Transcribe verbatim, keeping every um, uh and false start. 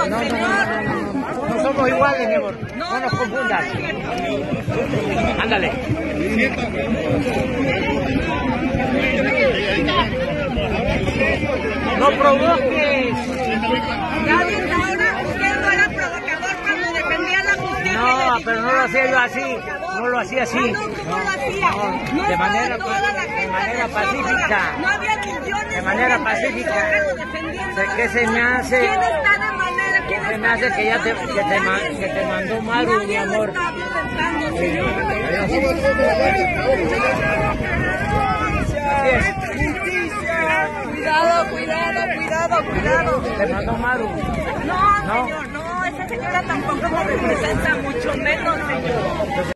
no, no, señor. No, no, no, no somos iguales, mi amor. No, No, nos no, confundas. no, Ándale. No provoques. Ya desde ahora usted no era provocador cuando defendía la justicia. No, pero no lo hacía yo así. No lo hacía así. No, no, no lo hacía. No, No de estaba manera, toda la gente de manera de Sonora. pacífica. No había millones De manera gente pacífica. defendiendo. ¿Qué se me hace? ¿Quién está de manera? ¿Quién Se me está hace que ya te, violentando? que te, ma- Nadie. que te mandó Maru, mi Nadie lo amor. está violentando, señor. Así es. Cuidado, cuidado, cuidado, cuidado. Te mandó Maru. No, ¿No? señor, no, esa señora tampoco me representa, mucho menos, señor.